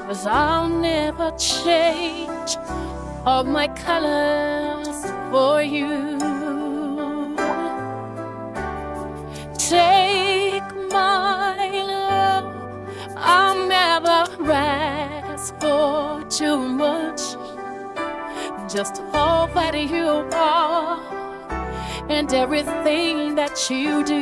'cause I'll never change all my colors for you. Take my love, I'll never ask for too much. Just all that you are and everything that you do.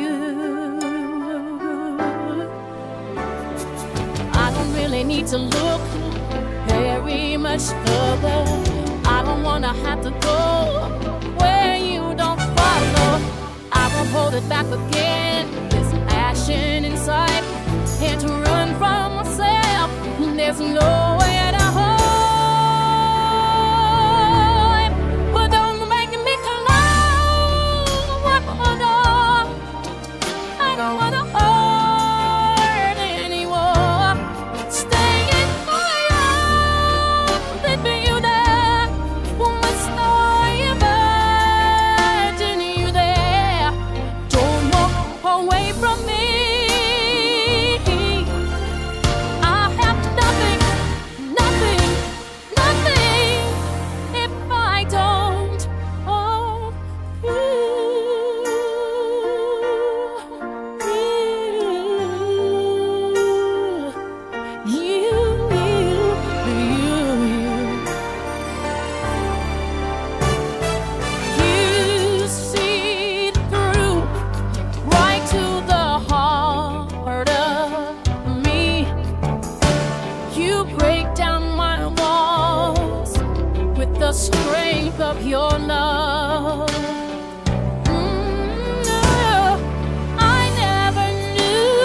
I don't really need to look very much further. I don't wanna have to go where you don't follow. I won't hold it back again. There's passion inside, can't run from myself. There's nowhere to hide. But don't make me close one more door. I don't wanna hurt anymore. Staying for you, let me you there. What's the burden you there? Don't walk away from me. I have nothing, nothing, nothing if I don't hold you. You see through right to the heart of me. You break down my walls with the strength of your love. I never knew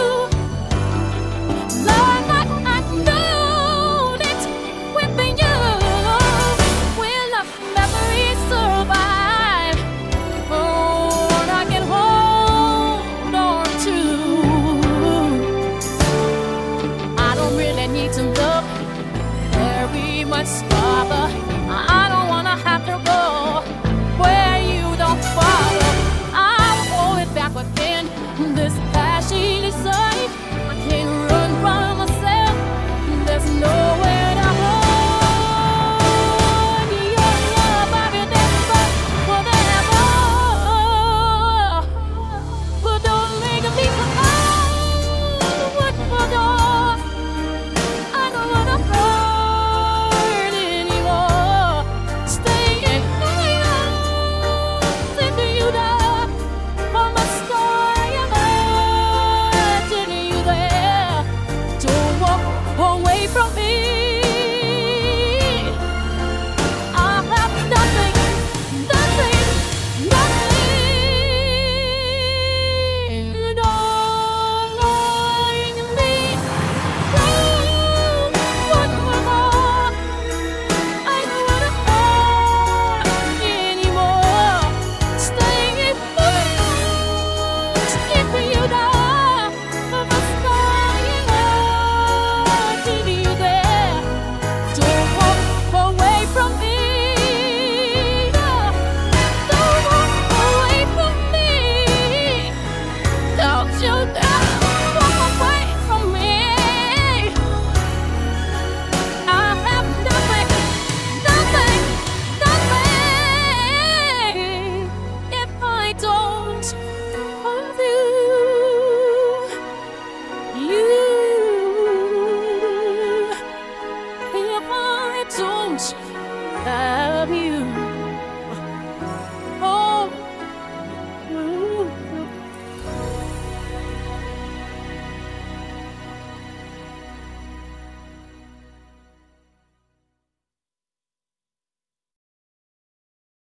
love like I known it with you. Will our memories survive? Oh, I can hold on to. I don't really need to look very much farther.